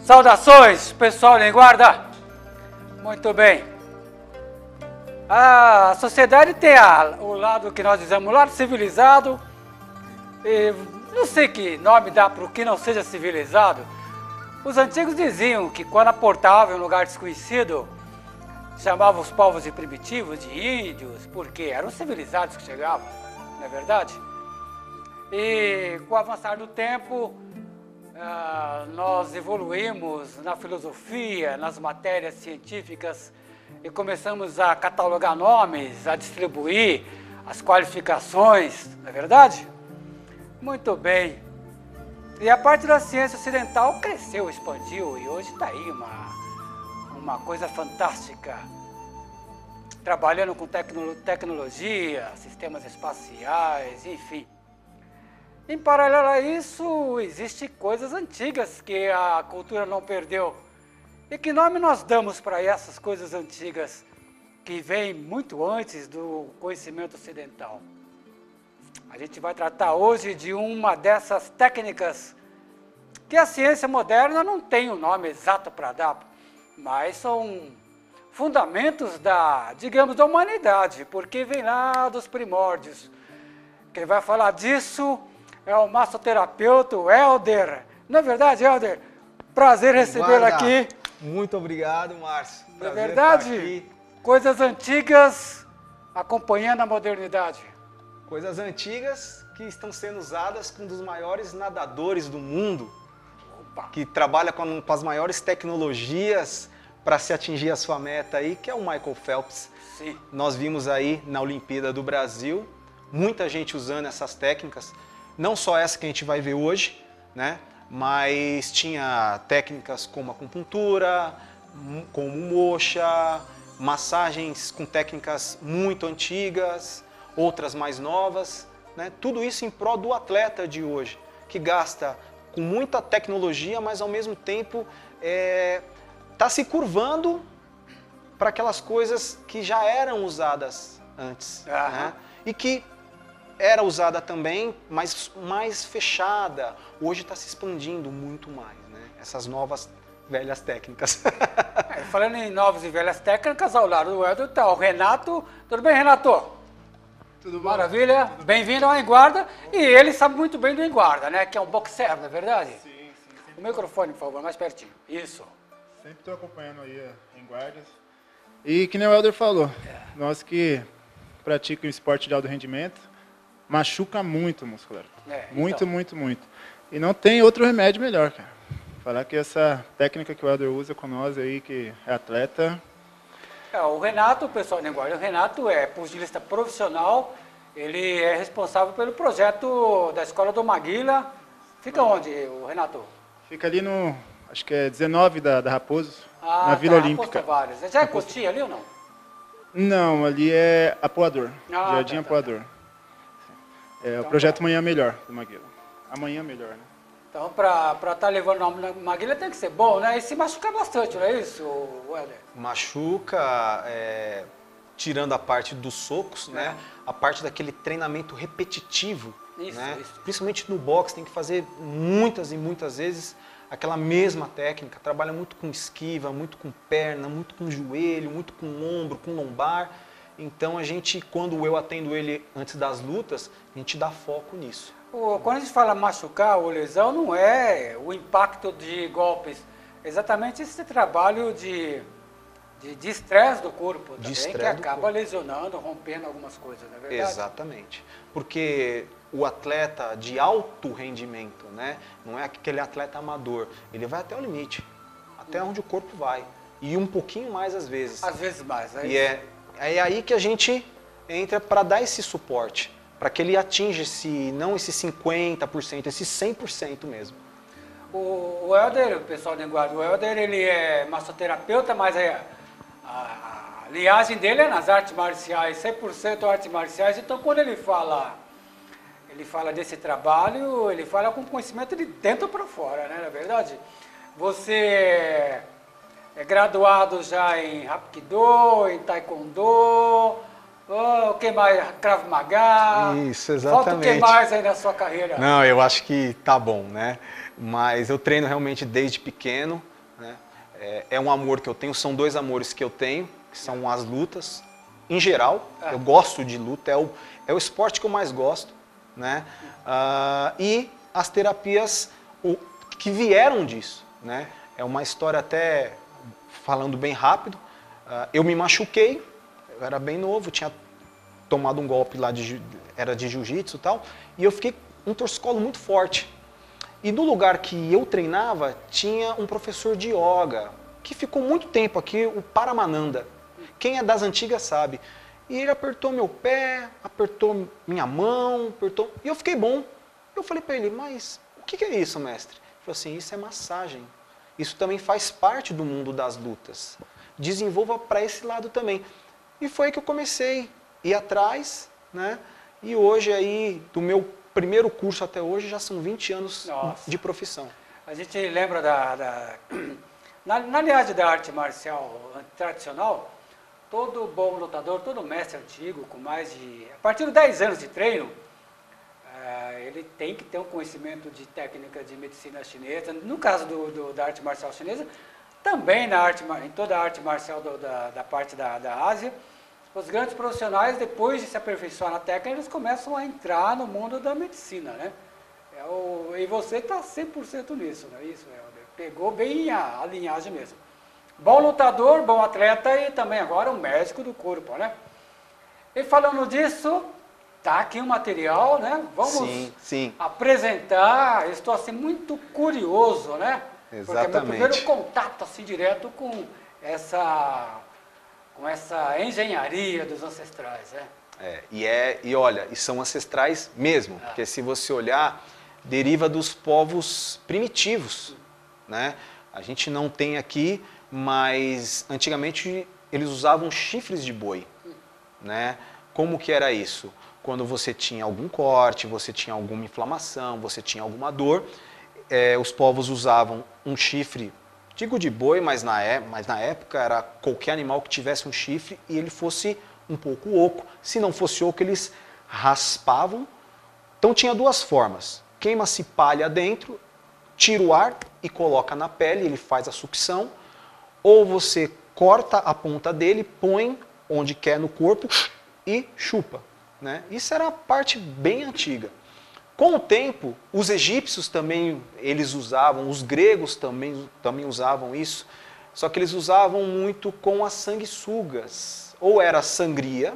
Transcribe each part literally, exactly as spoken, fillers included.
Saudações, pessoal em guarda. Muito bem. A sociedade tem a, o lado que nós dizemos, o lado civilizado. E não sei que nome dá para o que não seja civilizado. Os antigos diziam que quando aportava em um lugar desconhecido, chamavam os povos de primitivos, de índios, porque eram civilizados que chegavam, não é verdade? E com o avançar do tempo, Uh, nós evoluímos na filosofia, nas matérias científicas e começamos a catalogar nomes, a distribuir as qualificações, não é verdade? Muito bem. E a parte da ciência ocidental cresceu, expandiu e hoje está aí uma, uma coisa fantástica. Trabalhando com tecno tecnologia, sistemas espaciais, enfim. Em paralelo a isso, existem coisas antigas que a cultura não perdeu. E que nome nós damos para essas coisas antigas que vêm muito antes do conhecimento ocidental? A gente vai tratar hoje de uma dessas técnicas que a ciência moderna não tem um nome exato para dar, mas são fundamentos da, digamos, da humanidade, porque vem lá dos primórdios. Quem vai falar disso é o massoterapeuta, o Helder. Não é verdade, Helder? Prazer recebê-lo aqui. Muito obrigado, Márcio. Não é verdade? Coisas antigas acompanhando a modernidade. Coisas antigas que estão sendo usadas com um dos maiores nadadores do mundo, Opa. que trabalha com, com as maiores tecnologias para se atingir a sua meta aí, que é o Michael Phelps. Sim. Nós vimos aí na Olimpíada do Brasil, muita gente usando essas técnicas. Não só essa que a gente vai ver hoje, né? Mas tinha técnicas como acupuntura, como moxa, massagens com técnicas muito antigas, outras mais novas, né? Tudo isso em prol do atleta de hoje, que gasta com muita tecnologia, mas ao mesmo tempo está é, se curvando para aquelas coisas que já eram usadas antes, né? E que era usada também, mas mais fechada. Hoje está se expandindo muito mais, né? Essas novas, velhas técnicas. É, falando em novas e velhas técnicas, ao lado do Helder está o Renato. Tudo bem, Renato? Tudo bom? Maravilha. Bem-vindo ao Enguarda. E ele sabe muito bem do Enguarda, né? Que é um boxer, não é verdade? Sim, sim. O microfone, por favor, mais pertinho. Isso. Sempre estou acompanhando aí em guardas. E que nem o Helder falou, é. nós que praticamos esporte de alto rendimento, machuca muito o muscular. É, muito, então. muito, muito. E não tem outro remédio melhor, cara. Falar que essa técnica que o Helder usa com nós aí, que é atleta... É, o Renato, o pessoal do Enguarda, o Renato é pugilista profissional, ele é responsável pelo projeto da Escola do Maguila. Fica onde, o Renato? Fica ali no, acho que é dezenove da, da Raposo, ah, na Vila tá, Olímpica. Vários. Já é Cotia ali ou não? Não, ali é Apoador, ah, Jardim tá, tá, Apoador. Tá. É então, o projeto tá. Manhã Melhor, do Maguila. Amanhã Melhor, né? Então, para estar tá levando o nome da Maguila tem que ser bom, né? E se machucar bastante, não é isso, Helder? Machuca, é, tirando a parte dos socos, é. né? A parte daquele treinamento repetitivo, isso, né? Isso. Principalmente no boxe, tem que fazer muitas e muitas vezes aquela mesma técnica. Trabalha muito com esquiva, muito com perna, muito com joelho, muito com ombro, com lombar. Então a gente, quando eu atendo ele antes das lutas, a gente dá foco nisso. Quando a gente fala machucar ou lesão, não é o impacto de golpes, exatamente esse trabalho de de estresse do corpo também, que acaba lesionando, rompendo algumas coisas, não é verdade? Exatamente, porque o atleta de alto rendimento, né, não é aquele atleta amador, ele vai até o limite, até onde o corpo vai, e um pouquinho mais às vezes. Às vezes mais, é E é, é aí que a gente entra para dar esse suporte, para que ele atinja esse, não esse cinquenta por cento, esse cem por cento mesmo. O, o Helder, o pessoal do Enguarda, o Helder, ele é massoterapeuta, mas é, a, a linhagem dele é nas artes marciais, cem por cento artes marciais, então quando ele fala, ele fala desse trabalho, ele fala com conhecimento de dentro para fora, né, na verdade? Você é graduado já em Hapkido, em Taekwondo, oh, o que mais? Krav Maga? Isso, exatamente. Falta o que mais aí na sua carreira? Não, eu acho que tá bom, né? Mas eu treino realmente desde pequeno, né? É, é um amor que eu tenho, são dois amores que eu tenho, que são as lutas. Em geral, ah. eu gosto de luta, é o, é o esporte que eu mais gosto, né? Uh, e as terapias o, que vieram disso, né? É uma história até, falando bem rápido, uh, eu me machuquei, eu era bem novo, tinha tomado um golpe lá, de, era de jiu-jitsu e tal, e eu fiquei com um torcicolo muito forte. E no lugar que eu treinava, tinha um professor de yoga, que ficou muito tempo aqui, o Paramananda. Quem é das antigas sabe. E ele apertou meu pé, apertou minha mão, apertou... E eu fiquei bom. Eu falei para ele, mas o que é isso, mestre? Ele falou assim, isso é massagem. Isso também faz parte do mundo das lutas. Desenvolva para esse lado também. E foi aí que eu comecei a ir atrás, né? E hoje aí, do meu primeiro curso até hoje, já são vinte anos Nossa. De profissão. A gente lembra da... da... Na, na linhagem da arte marcial tradicional, todo bom lutador, todo mestre antigo, com mais de... A partir de dez anos de treino, uh, ele tem que ter um conhecimento de técnica de medicina chinesa. No caso do, do, da arte marcial chinesa, também na arte, em toda a arte marcial do, da, da parte da, da Ásia, os grandes profissionais, depois de se aperfeiçoar na técnica, eles começam a entrar no mundo da medicina, né? É o, e você está cem por cento nisso, não é isso, Helder? Pegou bem a, a linhagem mesmo. Bom lutador, bom atleta e também agora um médico do corpo, né? E falando disso, tá aqui um material, né? Vamos sim, sim. apresentar. Eu estou assim muito curioso, né? Exatamente. Porque é meu primeiro contato assim direto com essa, com essa engenharia dos ancestrais, né? É, e é e olha, e são ancestrais mesmo, ah. porque se você olhar, deriva dos povos primitivos, né? A gente não tem aqui, mas antigamente eles usavam chifres de boi, né? Como que era isso? Quando você tinha algum corte, você tinha alguma inflamação, você tinha alguma dor, é, os povos usavam um chifre, digo de boi, mas na, é, mas na época era qualquer animal que tivesse um chifre e ele fosse um pouco oco. Se não fosse oco, eles raspavam. Então tinha duas formas. Queima-se palha dentro, tira o ar e coloca na pele, ele faz a sucção. Ou você corta a ponta dele, põe onde quer no corpo e chupa, né? Isso era a parte bem antiga. Com o tempo, os egípcios também eles usavam, os gregos também, também usavam isso, só que eles usavam muito com as sanguessugas. Ou era sangria,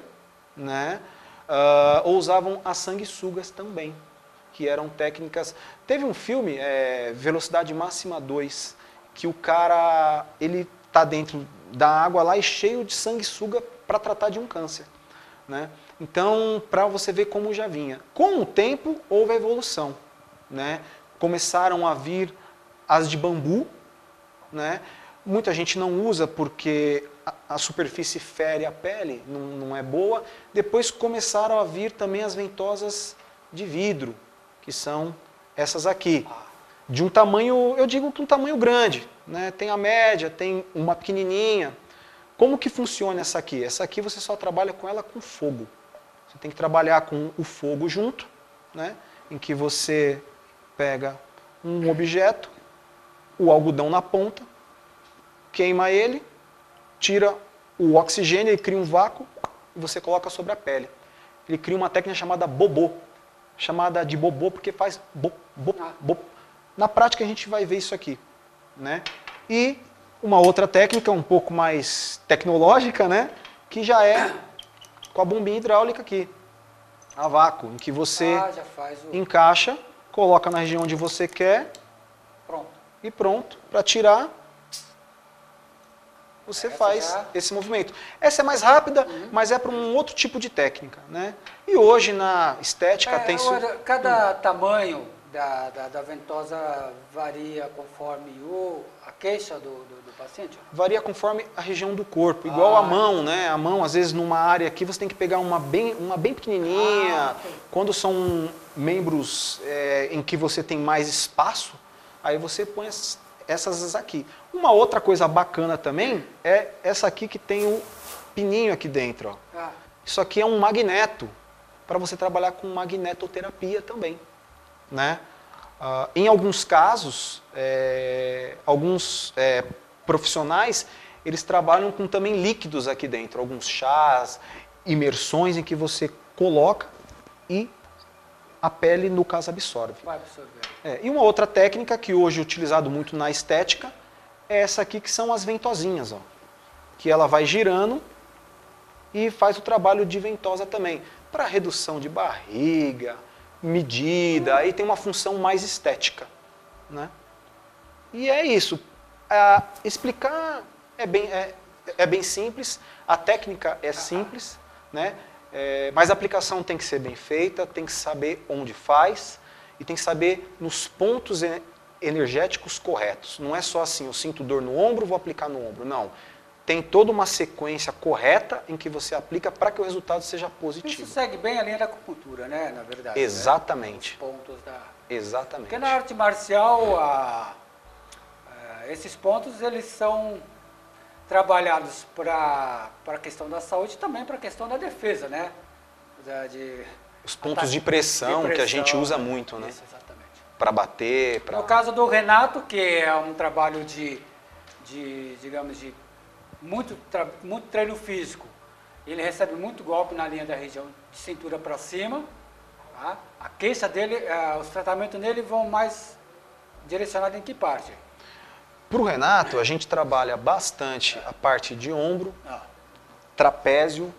né? Uh, ou usavam as sanguessugas também, que eram técnicas... Teve um filme, é, Velocidade Máxima dois, que o cara ele está dentro da água lá e cheio de sanguessuga para tratar de um câncer, né? Então, para você ver como já vinha. Com o tempo, houve a evolução, né? Começaram a vir as de bambu, né? Muita gente não usa porque a, a superfície fere a pele, não, não é boa. Depois começaram a vir também as ventosas de vidro, que são essas aqui. De um tamanho, eu digo que um tamanho grande, né? Tem a média, tem uma pequenininha. Como que funciona essa aqui? Essa aqui você só trabalha com ela com fogo. Você tem que trabalhar com o fogo junto, né? Em que você pega um objeto, o algodão na ponta, queima ele, tira o oxigênio, ele cria um vácuo e você coloca sobre a pele. Ele cria uma técnica chamada bobô, chamada de bobô porque faz bo, bo, bo. Na prática a gente vai ver isso aqui, né? E uma outra técnica um pouco mais tecnológica, né? Que já é com a bombinha hidráulica aqui, a vácuo, em que você ah, já faz o... encaixa, coloca na região onde você quer, pronto. E pronto, para tirar, você Essa faz já... esse movimento. Essa é mais rápida, uhum. mas é para um outro tipo de técnica, né? E hoje na estética é, tem... Agora, cada hum. tamanho da, da, da ventosa varia conforme o, a queixa do, do, do paciente? Varia conforme a região do corpo, igual ah, a mão, né? A mão, às vezes, numa área aqui, você tem que pegar uma bem, uma bem pequenininha. Ah, quando são membros é, em que você tem mais espaço, aí você põe essas aqui. Uma outra coisa bacana também é essa aqui que tem o pininho aqui dentro. Ó. Ah. Isso aqui é um magneto, para você trabalhar com magnetoterapia também. Né? Uh, em alguns casos, é, alguns é, profissionais, eles trabalham com também líquidos aqui dentro, alguns chás, imersões em que você coloca e a pele, no caso, absorve. Vai absorver. É, e uma outra técnica que hoje é utilizado muito na estética é essa aqui, que são as ventosinhas, ó, que ela vai girando e faz o trabalho de ventosa também, para redução de barriga, medida, aí tem uma função mais estética, né? E é isso. Ah, explicar é bem, é, é bem simples, a técnica é simples, né? É, mas a aplicação tem que ser bem feita, tem que saber onde faz e tem que saber nos pontos energéticos corretos. Não é só assim, eu sinto dor no ombro, vou aplicar no ombro. Não. Tem toda uma sequência correta em que você aplica para que o resultado seja positivo. Isso segue bem a linha da acupuntura, né, na verdade. Exatamente. Né? Os pontos da... Exatamente. Porque na arte marcial, a, a, esses pontos, eles são trabalhados para a questão da saúde e também para a questão da defesa, né? Da, de, Os pontos de pressão, de pressão que a gente usa muito, né? Isso, exatamente. Para bater, pra... No caso do Renato, que é um trabalho de, de digamos, de muito, muito treino físico, ele recebe muito golpe na linha da região de cintura para cima, tá? A queixa dele, uh, os tratamentos nele vão mais direcionados em que parte? Para o Renato, a gente trabalha bastante a parte de ombro, ah. trapézio,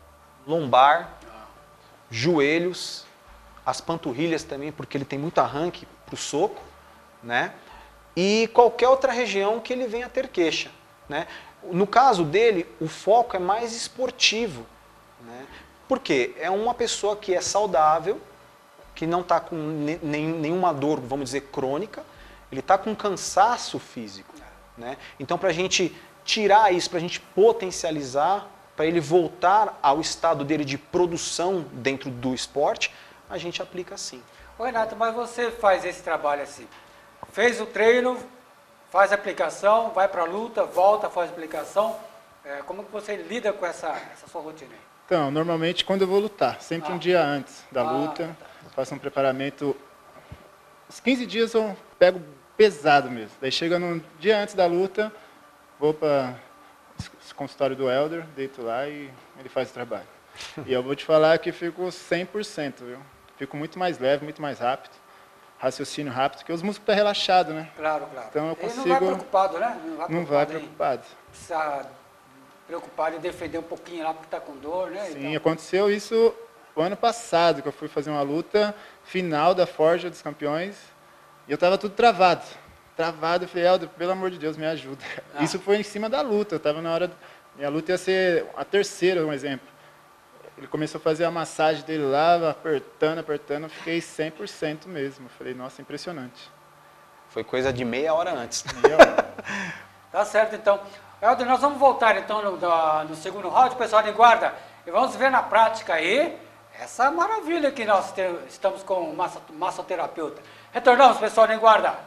lombar, ah. joelhos, as panturrilhas também, porque ele tem muito arranque para o soco, né? E qualquer outra região que ele venha a ter queixa, né? No caso dele, o foco é mais esportivo, né? Porque é uma pessoa que é saudável, que não está com nenhuma dor, vamos dizer, crônica, ele está com cansaço físico, né? Então, para a gente tirar isso, para a gente potencializar, para ele voltar ao estado dele de produção dentro do esporte, a gente aplica assim. Ô Renato, mas você faz esse trabalho assim, fez o treino, faz a aplicação, vai para a luta, volta, faz a aplicação, é, como que você lida com essa, essa sua rotina aí? Então, normalmente quando eu vou lutar, sempre ah. um dia antes da ah, luta, tá. faço um preparamento, uns quinze dias eu pego pesado mesmo, daí chega no dia antes da luta, vou para o consultório do Helder, deito lá e ele faz o trabalho. E eu vou te falar que fico cem por cento, viu? Fico muito mais leve, muito mais rápido, raciocínio rápido, porque os músculos estão relaxados, né? Claro, claro. Então eu consigo... Ele não vai preocupado, né? Não vai não preocupado, vai preocupado. Precisa preocupado em defender um pouquinho lá porque está com dor, né? Sim, então... aconteceu isso o ano passado, que eu fui fazer uma luta final da Forja dos Campeões e eu estava tudo travado. Travado, eu falei, Helder, pelo amor de Deus, me ajuda. Ah. Isso foi em cima da luta, eu estava na hora... Minha luta ia ser a terceira, um exemplo. Ele começou a fazer a massagem dele lá, apertando, apertando, eu fiquei cem por cento mesmo. Eu falei, nossa, impressionante. Foi coisa de meia hora antes. Meia hora. Tá certo, então. Helder, nós vamos voltar então no, no segundo round, pessoal de guarda, e vamos ver na prática aí essa maravilha que nós te, estamos com o massa, massoterapeuta. Retornamos, pessoal de guarda.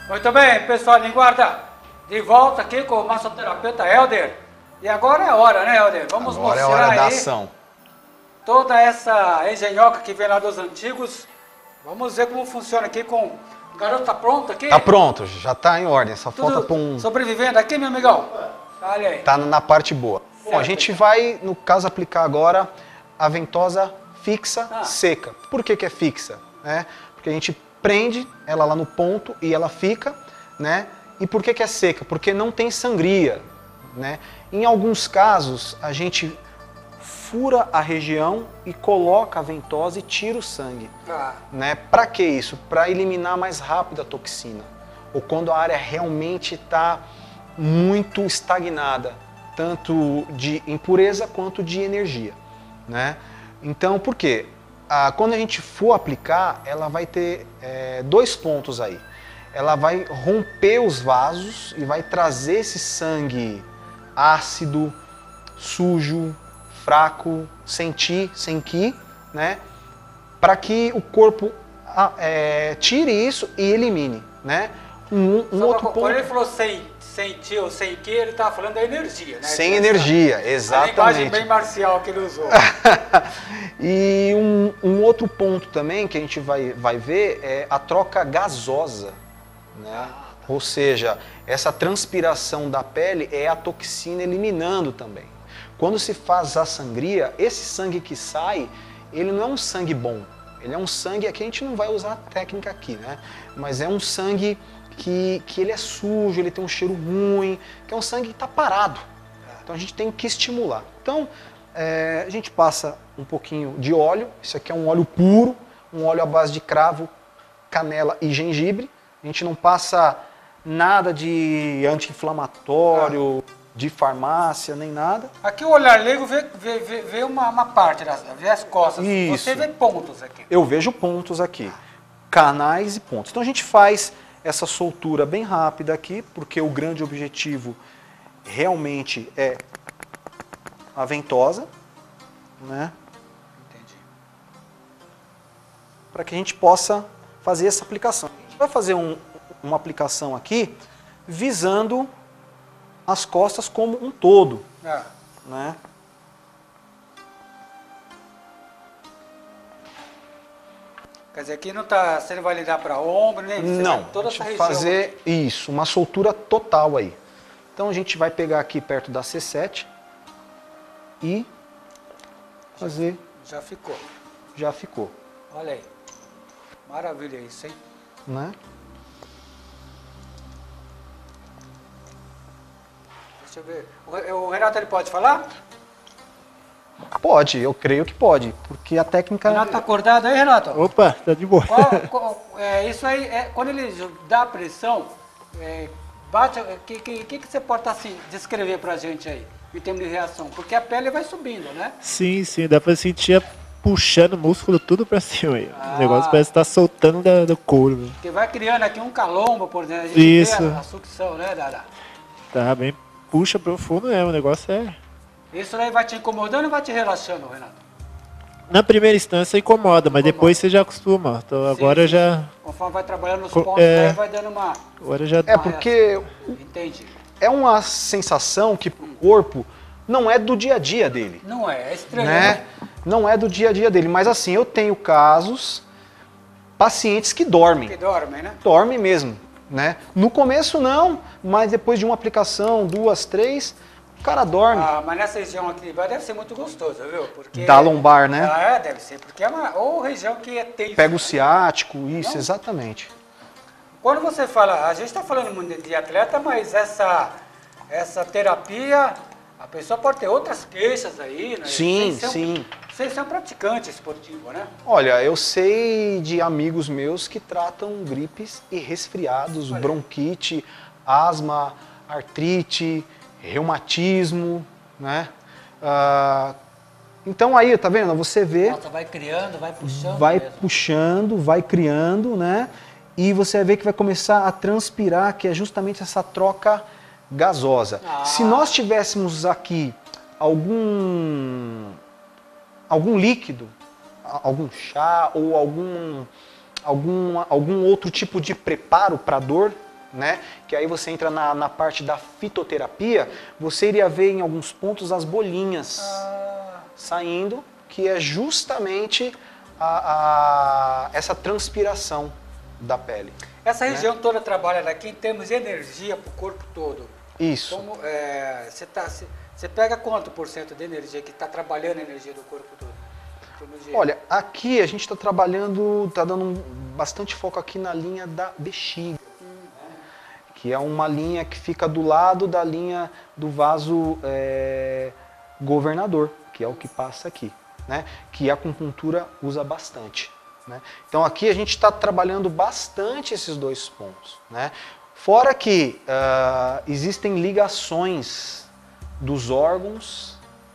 Muito bem, pessoal de guarda, de volta aqui com o massoterapeuta Helder. E agora é a hora, né, Helder? Vamos Agora mostrar é a hora da aí ação. toda essa engenhoca que vem lá dos antigos. Vamos ver como funciona aqui com... O garoto tá pronto aqui? Tá pronto, já tá em ordem, só Tudo falta pôr um... sobrevivendo aqui, meu amigão? Olha aí. Tá na parte boa. Bom, a gente vai, no caso, aplicar agora a ventosa fixa Ah. seca. Por que que é fixa? Né? Porque a gente prende ela lá no ponto e ela fica, né? E por que que é seca? Porque não tem sangria, né? Em alguns casos, a gente fura a região e coloca a ventosa e tira o sangue. Ah. Né? Para que isso? Para eliminar mais rápido a toxina. Ou quando a área realmente está muito estagnada, tanto de impureza quanto de energia. Né? Então, por quê? Ah, quando a gente for aplicar, ela vai ter é, dois pontos aí. Ela vai romper os vasos e vai trazer esse sangue ácido, sujo, fraco, sem ti, sem ki, né? Para que o corpo é, tire isso e elimine, né? Um, um outro Quando ponto... ele falou sem, sem ti ou sem ki, ele estava falando da energia, né? Sem energia, A exatamente. linguagem bem marcial que ele usou. E um, um outro ponto também que a gente vai, vai ver é a troca gasosa, né? Ou seja, essa transpiração da pele é a toxina eliminando também. Quando se faz a sangria, esse sangue que sai, ele não é um sangue bom. Ele é um sangue, aqui a gente não vai usar a técnica aqui, né? Mas é um sangue que, que ele é sujo, ele tem um cheiro ruim, que é um sangue que está parado. Então a gente tem que estimular. Então é, a gente passa um pouquinho de óleo, isso aqui é um óleo puro, um óleo à base de cravo, canela e gengibre. A gente não passa nada de anti-inflamatório, de farmácia, nem nada. Aqui o olhar leigo vê, vê, vê, vê uma, uma parte, das, vê as costas. Isso. Você vê pontos aqui. Eu vejo pontos aqui, canais e pontos. Então a gente faz essa soltura bem rápida aqui, porque o grande objetivo realmente é a ventosa, né? Entendi. Para que a gente possa fazer essa aplicação. A gente vai fazer um, uma aplicação aqui visando as costas como um todo, Ah. né? Quer dizer, aqui não tá, você não vai lidar para ombro, nem você Não, vai toda a gente essa vai região. fazer isso, uma soltura total aí. Então a gente vai pegar aqui perto da C sete e fazer, Já ficou. já ficou, Olha aí. Maravilha isso, hein? né? Deixa eu ver. O, o Renato, ele pode falar? Pode, eu creio que pode, porque a técnica... Renato tá acordado aí, Renato? Opa, tá de boa. Qual, qual- é, isso aí, é, quando ele dá a pressão, é, bate, o que, que, que, que você pode assim, descrever pra gente aí, em termos de reação? Porque a pele vai subindo, né? Sim, sim, dá pra sentir a- puxando o músculo tudo pra cima aí. Ah. O negócio parece que tá soltando da- do couro. Meu. Porque vai criando aqui um calombo, por exemplo, a gente Isso. vê a, a sucção, né, Dada? Tá bem, puxa profundo mesmo, o negócio é... Isso aí vai te incomodando ou vai te relaxando, Renato? Na primeira instância incomoda, mas Incomoda. depois você já acostuma. Então Sim, agora sim. já... Conforme vai trabalhando nos Co- pontos, é. aí vai dando uma... Agora já... É porque Entendi. é uma sensação que o corpo não é do dia a dia dele, Não é, é estranho, né? né? Não é do dia a dia dele, mas assim, eu tenho casos, pacientes que dormem, Que dormem, né? dormem mesmo, né? No começo não, mas depois de uma aplicação, duas, três, o cara dorme. Ah, mas nessa região aqui deve ser muito gostoso, viu? Porque... Da lombar, né? Ah, é, deve ser, porque é uma ou região que é tensa. Pega o né? ciático, isso, Não. exatamente. Quando você fala, a gente está falando muito de atleta, mas essa, essa terapia, a pessoa pode ter outras queixas aí, né? Sim, Sem ser um- sim. Sem ser um praticante esportivo, né? Olha, eu sei de amigos meus que tratam gripes e resfriados, Olha. bronquite, asma, artrite, reumatismo, né? Ah, então aí, tá vendo? Você vê, Nossa, vai criando, vai puxando vai mesmo. puxando, vai criando, né? E você vai ver que vai começar a transpirar, que é justamente essa troca gasosa. Ah. Se nós tivéssemos aqui algum algum líquido, a- algum chá ou algum algum algum outro tipo de preparo para dor, né? Que aí você entra na, na parte da fitoterapia, você iria ver em alguns pontos as bolinhas ah. saindo, que é justamente a, a, essa transpiração da pele. Essa região né? toda trabalha aqui em termos de energia para o corpo todo. Isso. Como, é, você, tá, você, você pega quanto por cento de energia que está trabalhando a energia do corpo todo? Olha, aqui a gente está trabalhando, está dando um, bastante foco aqui na linha da bexiga, hum. que é uma linha que fica do lado da linha do vaso é, governador, que é o que passa aqui, né? Que a acupuntura usa bastante. Né? Então aqui a gente está trabalhando bastante esses dois pontos. Né? Fora que uh, existem ligações dos órgãos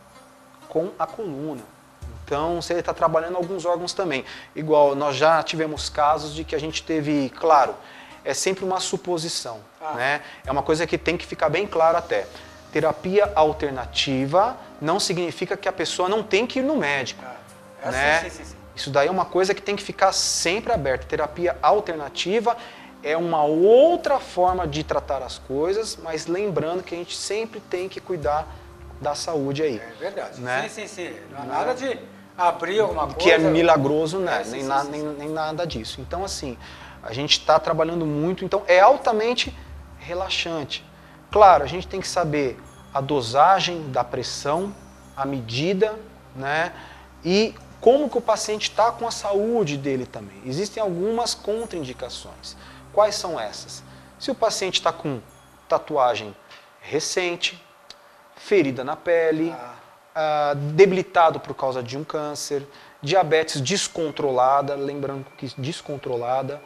com a coluna. Então você está trabalhando alguns órgãos também. Igual nós já tivemos casos de que a gente teve, claro, é sempre uma suposição. Ah. Né? É uma coisa que tem que ficar bem claro até. Terapia alternativa não significa que a pessoa não tem que ir no médico. Ah. É né? Sim, sim, sim. Isso daí é uma coisa que tem que ficar sempre aberta. Terapia alternativa é uma outra forma de tratar as coisas, mas lembrando que a gente sempre tem que cuidar da saúde aí. É verdade. Né? Sim, sim, sim. Não há nada de abrir alguma coisa. Que é milagroso, né? É, sim, nem, sim, na, sim, nem, sim. nem nada disso. Então, assim, a gente está trabalhando muito, então é altamente relaxante. Claro, a gente tem que saber a dosagem da pressão, a medida, né? E como que o paciente está com a saúde dele também. Existem algumas contraindicações. Quais são essas? Se o paciente está com tatuagem recente, ferida na pele, ah. Ah, debilitado por causa de um câncer, diabetes descontrolada, lembrando que descontrolada,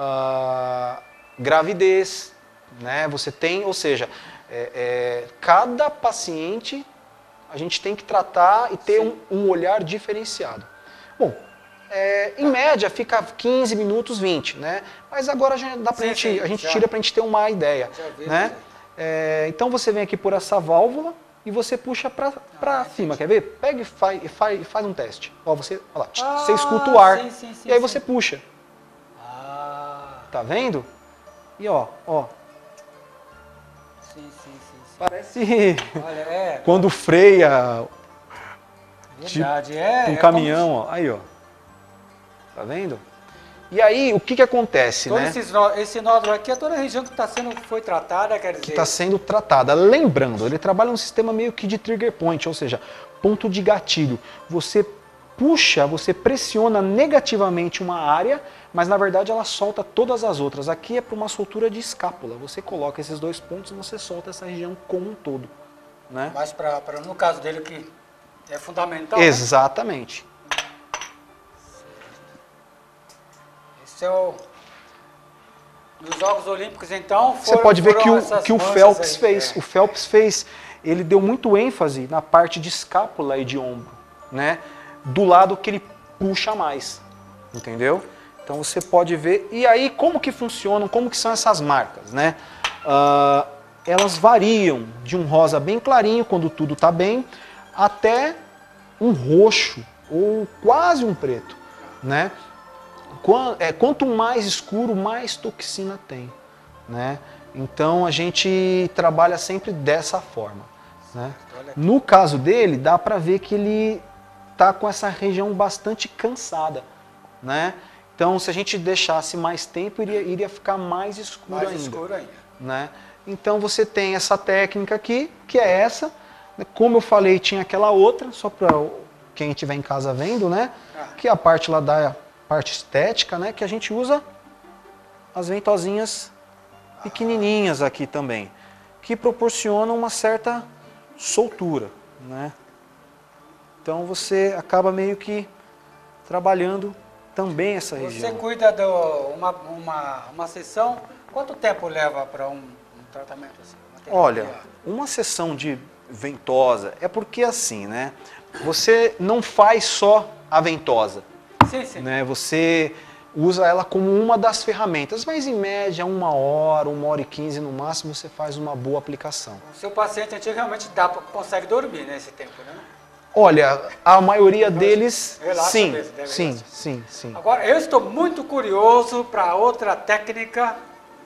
ah, gravidez, né? Você tem, ou seja, é, é, cada paciente a gente tem que tratar e ter um, um olhar diferenciado. Bom, é, em média fica quinze minutos, vinte, né? Mas agora já dá pra sim, gente, sim, a gente já. tira para a gente ter uma ideia. Vi, né? É, então você vem aqui por essa válvula e você puxa para ah, cima, quer ver? Pega e faz, faz, faz um teste. Ó, você, ó lá, ah, você escuta o ar sim, sim, sim, e aí sim. você puxa. Ah. Tá vendo? E ó, ó. Sim, sim, sim. Parece olha, é. quando freia verdade, tipo, é, um é caminhão, ó. Aí, ó. Tá vendo? E aí, o que que acontece, todo né? Esses nó, esse nódulo aqui é toda a região que está sendo, foi tratada, quer dizer... Que está sendo tratada. Lembrando, ele trabalha um sistema meio que de trigger point, ou seja, ponto de gatilho. Você puxa, você pressiona negativamente uma área, mas na verdade ela solta todas as outras. Aqui é para uma soltura de escápula. Você coloca esses dois pontos e você solta essa região como um todo. Né? Mas pra, pra, no caso dele, que é fundamental, exatamente. Né? Esse é o... Nos Jogos Olímpicos, então, foram, você pode ver que o, que o Phelps aí, fez. É. O Phelps fez, ele deu muito ênfase na parte de escápula e de ombro, né? Do lado que ele puxa mais, entendeu? Então você pode ver. E aí, como que funcionam, como que são essas marcas, né? Uh, elas variam de um rosa bem clarinho, quando tudo está bem, até um roxo, ou quase um preto, né? Quanto mais escuro, mais toxina tem, né? Então a gente trabalha sempre dessa forma, né? No caso dele, dá para ver que ele tá com essa região bastante cansada, né? Então se a gente deixasse mais tempo, iria, iria ficar mais escuro mais ainda, escuro ainda, né? Então você tem essa técnica aqui, que é essa. Como eu falei, tinha aquela outra, só para quem estiver em casa vendo, né? Ah. Que é a parte lá da parte estética, né, que a gente usa as ventosinhas pequenininhas aqui também, que proporcionam uma certa soltura, né? Então você acaba meio que trabalhando também essa região. Você cuida de uma, uma, uma sessão, quanto tempo leva para um, um tratamento assim? Uma Olha, uma sessão de ventosa é porque assim, né? Você não faz só a ventosa. Sim, sim. Né? Você usa ela como uma das ferramentas, mas em média uma hora, uma hora e quinze no máximo você faz uma boa aplicação. O seu paciente antigo realmente dá, consegue dormir nesse tempo, né? Olha, a maioria deles, relaxa sim, mesmo, sim, relaxar. sim, sim. Agora, eu estou muito curioso para outra técnica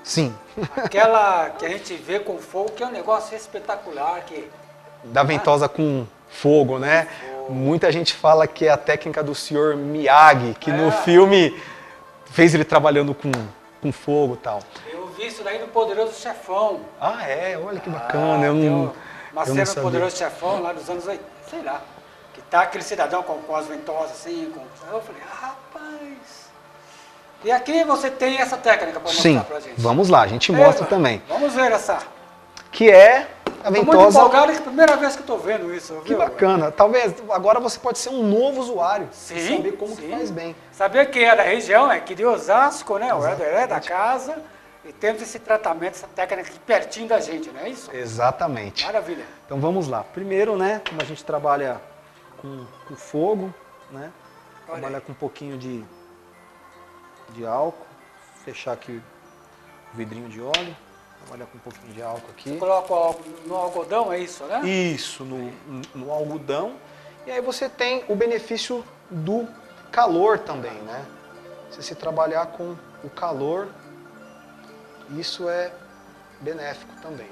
Sim. Aquela que a gente vê com fogo, que é um negócio espetacular. Que... Da ventosa ah. com fogo, né? Fogo. Muita gente fala que é a técnica do senhor Miyagi, que é. no filme fez ele trabalhando com, com fogo e tal. Eu vi isso daí no Poderoso Chefão. Ah, é? Olha que bacana. Ah, eu não, uma cena no Poderoso Chefão, lá dos anos oitenta, sei lá. Que tá aquele cidadão com, com as ventosas assim. Com... Eu falei, ah, rapaz... E aqui você tem essa técnica para mostrar Sim, pra gente. Vamos lá, a gente é, mostra também. Vamos ver essa. Que é a ventosa... Estou muito empolgado, é a primeira vez que estou vendo isso. Que viu? Bacana. Talvez agora você pode ser um novo usuário. Sim, e saber como sim. que faz bem. Saber que é da região, é aqui de Osasco, né? O Helder é da casa. E temos esse tratamento, essa técnica aqui pertinho da gente, não é isso? Exatamente. Maravilha. Então vamos lá. Primeiro, né, como a gente trabalha com, com fogo, né? Olha trabalha aí. com um pouquinho de, de álcool. Fechar aqui o vidrinho de óleo. Trabalhar com um pouquinho de álcool aqui. Você coloca no algodão, é isso, né? Isso, no, no algodão. E aí você tem o benefício do calor também, né? Se você trabalhar com o calor, isso é benéfico também.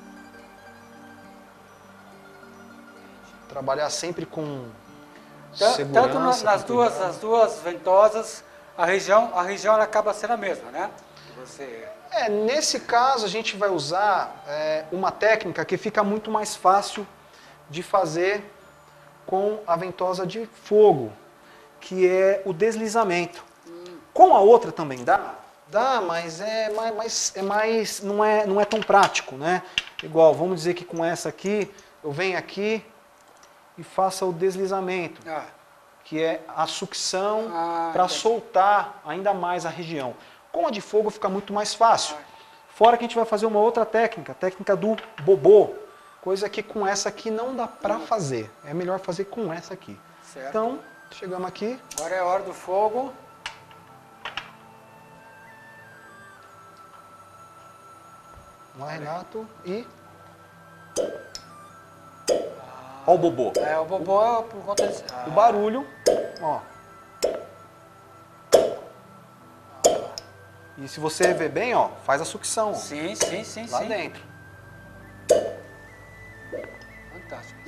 Trabalhar sempre com segurança. Tanto nas, nas duas, as duas ventosas, a região, a região ela acaba sendo a mesma, né? Você... É, nesse caso a gente vai usar é, uma técnica que fica muito mais fácil de fazer com a ventosa de fogo, que é o deslizamento. Hum. Com a outra também dá? Dá, mas é mais, é mais não, é, não é tão prático, né? Igual, vamos dizer que com essa aqui, eu venho aqui e faça o deslizamento, ah. que é a sucção ah, para soltar ainda mais a região. Com a de fogo fica muito mais fácil. Fora que a gente vai fazer uma outra técnica, a técnica do bobô. Coisa que com essa aqui não dá pra fazer. É melhor fazer com essa aqui. Certo. Então, chegamos aqui. Agora é a hora do fogo. Vamos lá, Renato. E... Ó o bobô. É, o bobô é por conta desse... O barulho, ó. E se você ver bem, ó, faz a sucção. Ó, sim, sim, sim, lá sim. dentro. Fantástico.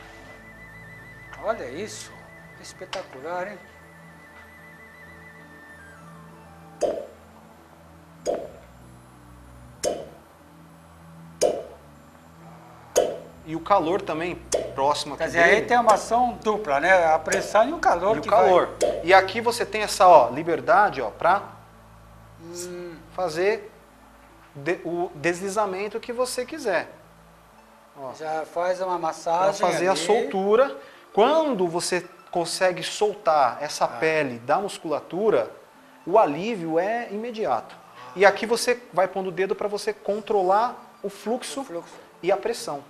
Olha isso. Espetacular, hein? E o calor também, próximo aqui. Quer dizer, dele. Aí tem uma ação dupla, né? A pressão e o calor. E que o calor. Vai... E aqui você tem essa, ó, liberdade, ó, pra hum. fazer de, o deslizamento que você quiser. Ó, já faz uma massagem. Pra fazer ali. A soltura. Quando você consegue soltar essa ah. pele da musculatura, o alívio é imediato. Ah. E aqui você vai pondo o dedo para você controlar o fluxo, o fluxo e a pressão.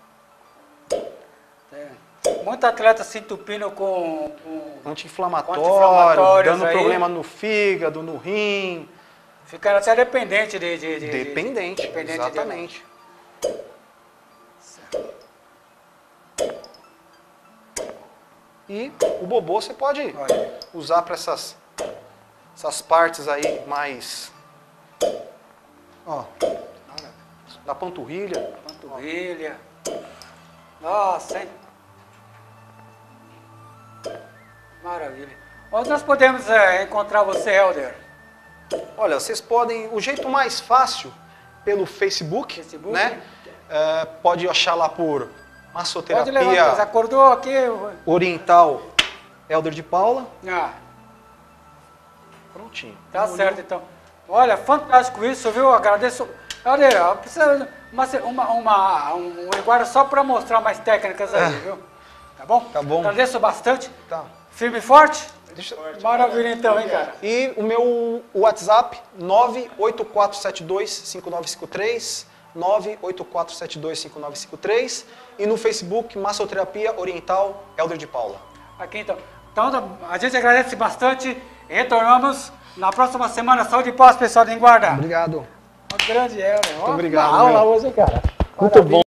É. Muito atleta se entupindo com, com anti-inflamatório, dando aí. Problema no fígado, no rim. Ficando até dependente de... de, de dependente, de, dependente, exatamente. De... E o bobô você pode Olha. usar para essas, essas partes aí mais... Ó, da panturrilha. Panturrilha. Nossa, hein? Maravilha. Onde nós podemos é, encontrar você, Helder? Olha, vocês podem... O jeito mais fácil, pelo Facebook, Facebook né? É, pode achar lá por Massoterapia... Pode levantar, acordou aqui... Oriental Helder de Paula. Ah. Prontinho. Tá Olhou. Certo, então. Olha, fantástico isso, viu? Agradeço... Helder, precisa uma, uma, uma, um guarda só para mostrar mais técnicas aí, é. viu? Tá bom? Tá bom. Agradeço bastante. Tá. Firme e forte? Deixa... Maravilha então, hein, cara? E o meu WhatsApp, nove oito quatro sete dois cinco nove cinco três, nove oito quatro sete dois cinco nove cinco três, e no Facebook, Massoterapia Oriental Helder de Paula. Aqui então. Então, a gente agradece bastante e retornamos na próxima semana. Saúde e paz, pessoal de Guarda. Obrigado. Um grande Helder. Muito obrigado. Uma aula hoje, cara. Muito bom.